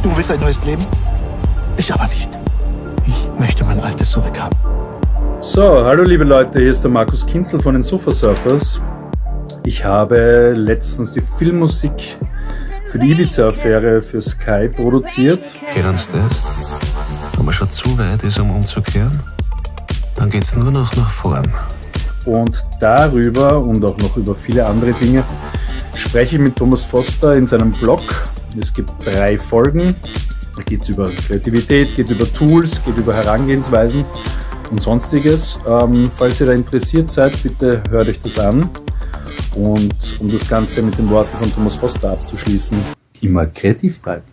Du willst ein neues Leben? Ich aber nicht. Ich möchte mein altes zurückhaben. So, hallo liebe Leute, hier ist der Markus Kinzel von den Sofasurfers. Ich habe letztens die Filmmusik für die Ibiza-Affäre für Sky produziert. Kennen Sie das? Wenn man schon zu weit ist, um umzukehren, dann geht's nur noch nach vorn. Und darüber und auch noch über viele andere Dinge spreche ich mit Thomas Foster in seinem Blog. Es gibt 3 Folgen. Da geht es über Kreativität, geht über Tools, geht über Herangehensweisen und sonstiges. Falls ihr da interessiert seid, bitte hört euch das an. Und um das Ganze mit den Worten von Thomas Foster abzuschließen, immer kreativ bleiben.